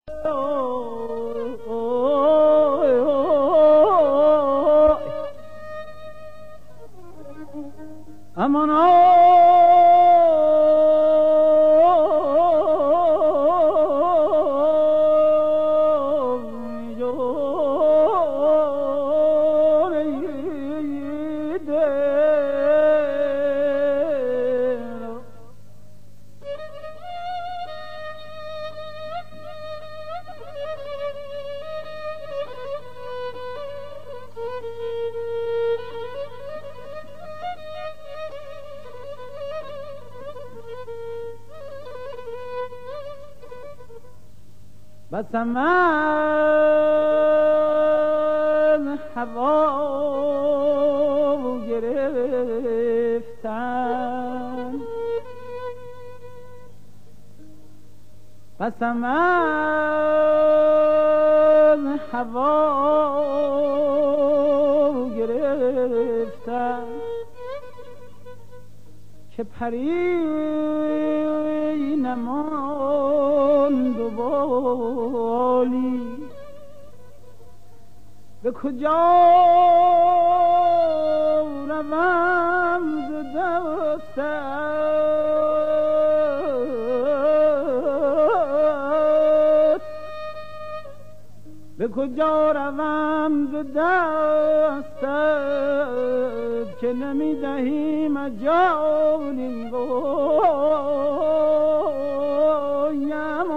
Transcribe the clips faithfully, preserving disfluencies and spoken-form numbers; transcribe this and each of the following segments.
امانا بس من هوا گرفتم بس من هوا گرفتم که پری نماند و بالی به کجا روم ز دستت به کجا روم ز دستت که نمیدهی مجالی گویم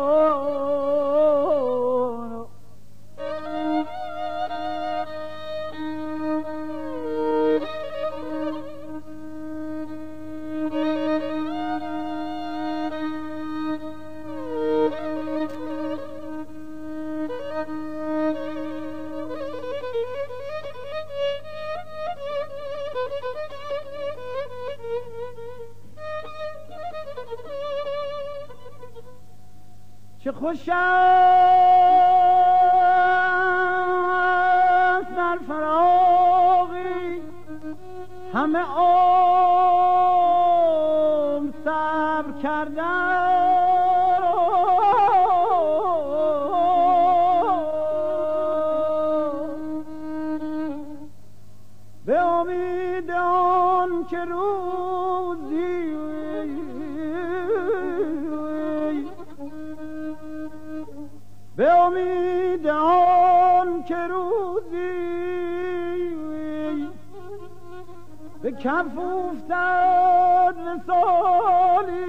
چه خوش است در فراغی همه عمر صبر کردن به امید آن که روزی به امید آن که روزی به کف افتد وصالی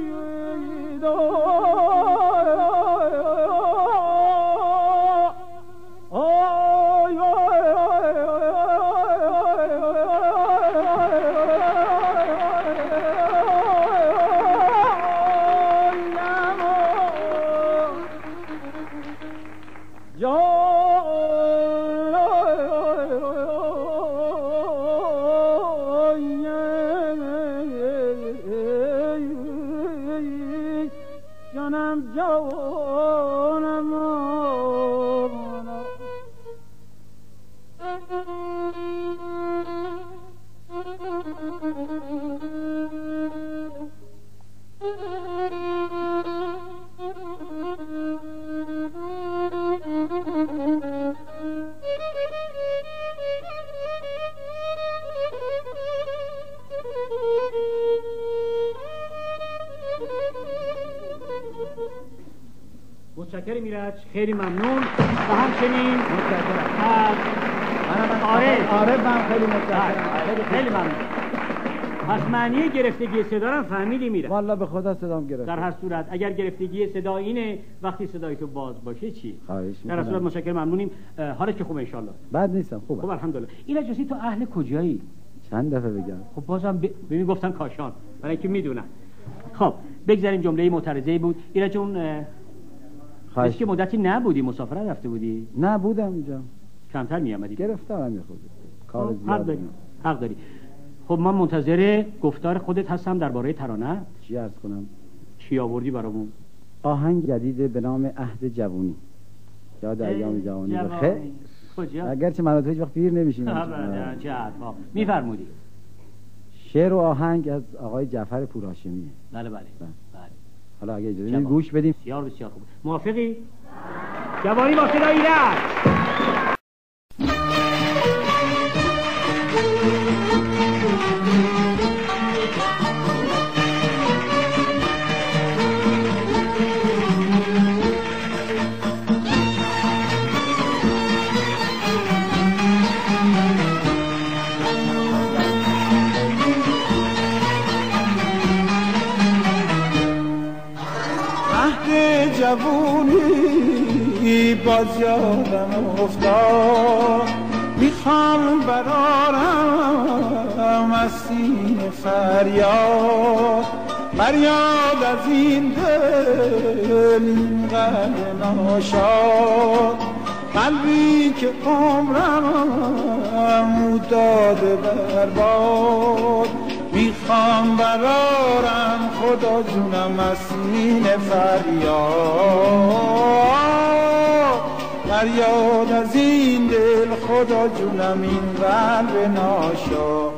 متشکرم ایرج، خیلی ممنون و همچنین متشکرم از آره آره من خیلی متشکرم خیلی ممنون. پس معنی گرفتگی صدا رو فهمیدی میره؟ والله به خدا صدام گرفت. در هر صورت اگر گرفتگی صدا اینه وقتی صدای تو باز باشه چی؟ خواهش در هر صورت متشکرم ممنونیم. حالت که خوبه ان شاء الله؟ بد نیستم، خوبه. خب الحمدلله. ایرج جان تو اهل کجایی؟ چند دفعه بگم؟ خب بازم ب... ببین گفتن کاشان، برای اینکه میدونن. خب بگذاریم جمله معترضه‌ای بود. ایرج جون خواهش که مدتی نبودی، مسافرت رفته بودی؟ نه بودم اینجا. کمتر میامدی؟ گرفتم همین خود. کار زیاد. حق داری. حق داری. خب من منتظر گفتار خودت هستم درباره ترانه. چی عرض کنم؟ چی آوردی برامون؟ آهنگ جدید به نام عهد جوانی. یاد ایام جوانی بخیر. کجا؟ اگرچه من تو هیچ وقت پیر نمیشیم. چه حرفا میفرمودی؟ شعر و آهنگ از آقای جعفر پورهاشمیه. بله بله. بله. حالا اگه اجازه بدید گوش بدیم. بسیار بسیار خوب. موافقی؟ جوانی با صدای ایرج. جوونی باز یادم افتاد، میخوام برارم از سینه فریاد، فریاد از این دل این قلب ناشاد، قلبی که عمرم داده برباد، میخوام برارم خدا جونم از سینه فریاد، فریاد از این دل خدا جونم این قلب ناشاد.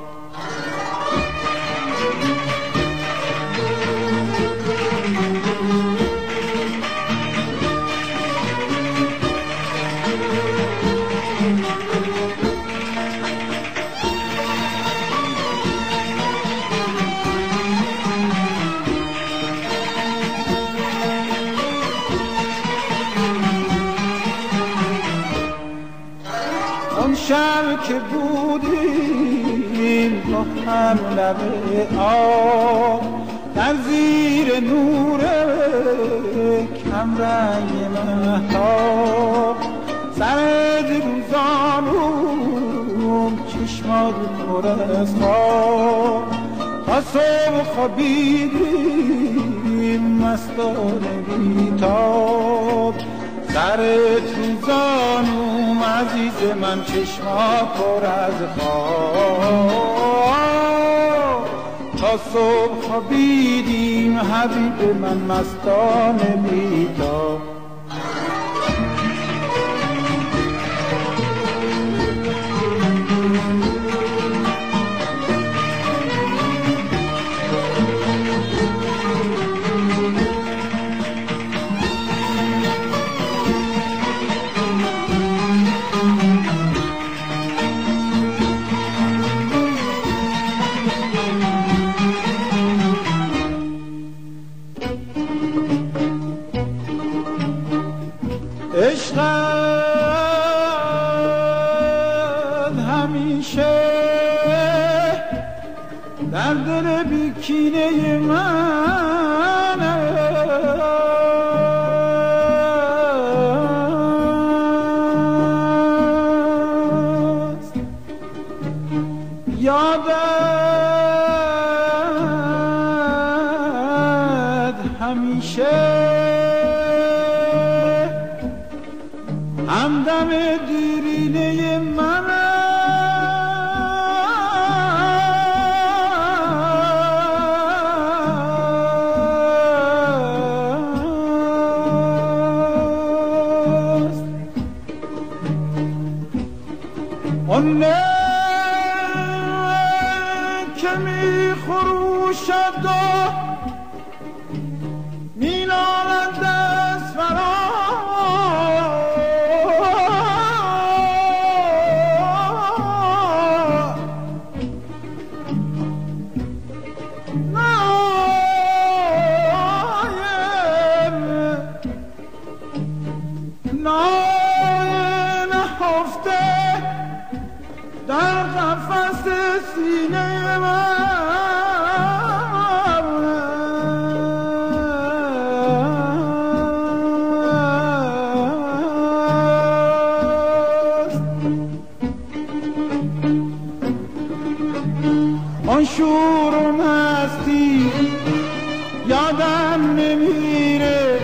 شب که بودیم با هم لب آب، در زیر نور کم رنگ مهتاب، سرد روزانم چشمات پر از خواب، تا صبح خوابیدیم مستانه بیتاب، سرت روزانم عزیز من چشما پر از خواب، تا صبح خوابیدیم حبیب من مستانه بیتاب. عشقت همیشه در دل بیکینه من است، یادت همیشه همدم دیرینه من است، آن که می خروشد و می نالد از فراق، در قفس سینه من است، آن شور و مستی یادم نمیره،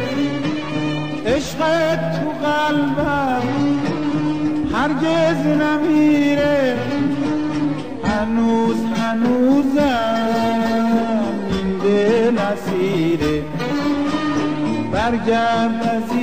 عشقت تو قلبم هرگز نمیره، هنوز هنوزم این دل اسیره، برگرد از